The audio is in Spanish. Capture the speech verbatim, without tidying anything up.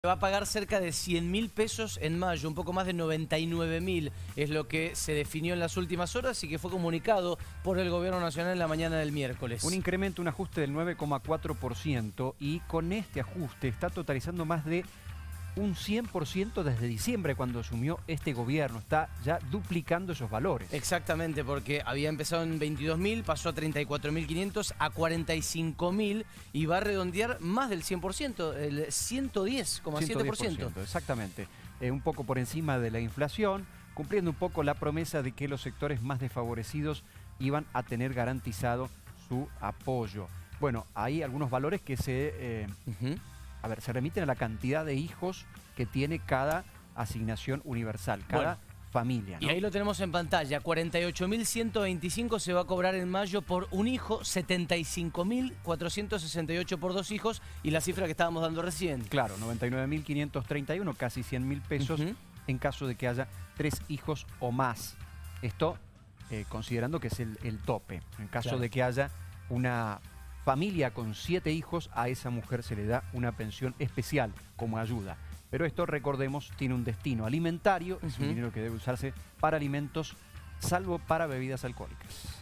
Va a pagar cerca de cien mil pesos en mayo, un poco más de noventa y nueve mil es lo que se definió en las últimas horas y que fue comunicado por el Gobierno Nacional en la mañana del miércoles. Un incremento, un ajuste del nueve coma cuatro por ciento y con este ajuste está totalizando más de un cien por ciento desde diciembre cuando asumió este gobierno. Está ya duplicando esos valores. Exactamente, porque había empezado en veintidós mil, pasó a treinta y cuatro mil quinientos, a cuarenta y cinco mil y va a redondear más del cien por ciento, el ciento diez coma siete por ciento. Exactamente, eh, un poco por encima de la inflación, cumpliendo un poco la promesa de que los sectores más desfavorecidos iban a tener garantizado su apoyo. Bueno, hay algunos valores que se... Eh, uh-huh. A ver, se remiten a la cantidad de hijos que tiene cada asignación universal, cada bueno, familia, ¿no? Y ahí lo tenemos en pantalla, cuarenta y ocho mil ciento veinticinco se va a cobrar en mayo por un hijo, setenta y cinco mil cuatrocientos sesenta y ocho por dos hijos y la cifra que estábamos dando recién. Claro, noventa y nueve mil quinientos treinta y uno, casi cien mil pesos uh-huh. en caso de que haya tres hijos o más. Esto eh, considerando que es el, el tope. En caso claro. de que haya una... familia con siete hijos, a esa mujer se le da una pensión especial como ayuda. Pero esto, recordemos, tiene un destino alimentario, uh-huh. es un dinero que debe usarse para alimentos, salvo para bebidas alcohólicas.